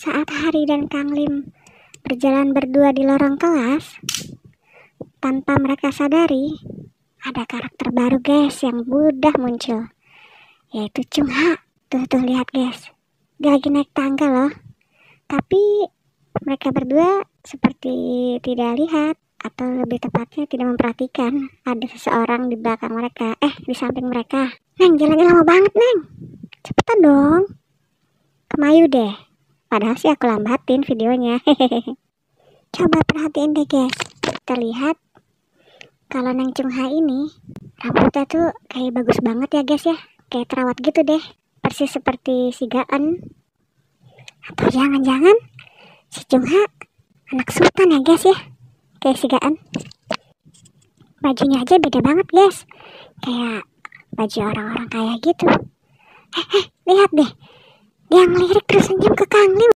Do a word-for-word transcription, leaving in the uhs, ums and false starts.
Saat Hari dan Kang Lim berjalan berdua di lorong kelas, tanpa mereka sadari, ada karakter baru guys yang mudah muncul, yaitu Chung Ha. Tuh tuh lihat guys, dia lagi naik tangga loh. Tapi mereka berdua seperti tidak lihat, atau lebih tepatnya tidak memperhatikan ada seseorang di belakang mereka, eh di samping mereka. Neng, jalannya lama banget Neng, cepetan dong, kemayu deh. Padahal sih aku lambatin videonya. Hehehe. Coba perhatiin deh guys, terlihat kalau Neng Chung Ha ini rambutnya tuh kayak bagus banget ya guys ya, kayak terawat gitu deh, persis seperti si Gaan. Atau jangan-jangan si Chung Ha anak sultan ya guys ya, kayak si Gaan. Bajunya aja beda banget guys, kayak baju orang-orang kaya gitu. Eh, eh, lihat deh, dia ngelirik terus senyum ke Kang Lim.